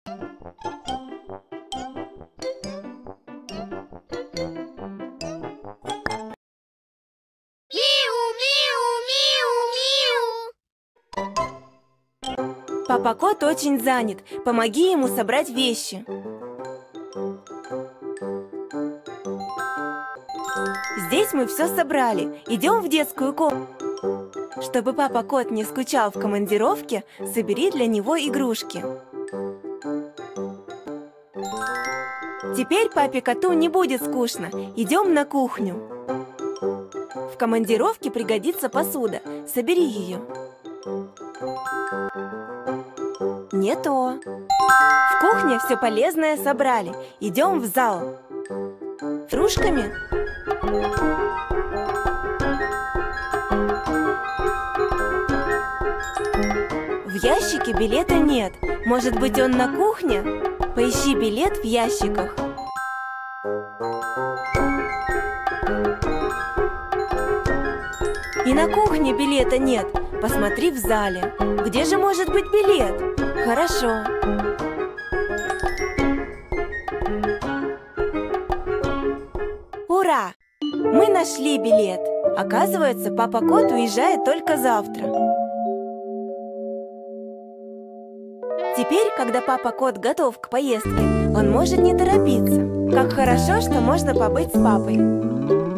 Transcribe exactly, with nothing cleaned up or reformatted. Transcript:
Папа Кот очень занят. Помоги ему собрать вещи. Здесь мы все собрали. Идем в детскую комнату. Чтобы Папа Кот не скучал в командировке, собери для него игрушки. Теперь папе Коту не будет скучно. Идем на кухню. В командировке пригодится посуда. Собери ее. Не то. В кухне все полезное собрали. Идем в зал. Кружками? В ящике билета нет. Может быть, он на кухне? Поищи билет в ящиках. И на кухне билета нет. Посмотри в зале. Где же может быть билет? Хорошо. Ура! Мы нашли билет. Оказывается, Папа Кот уезжает только завтра. Теперь, когда Папа Кот готов к поездке, он может не торопиться. Как хорошо, что можно побыть с папой.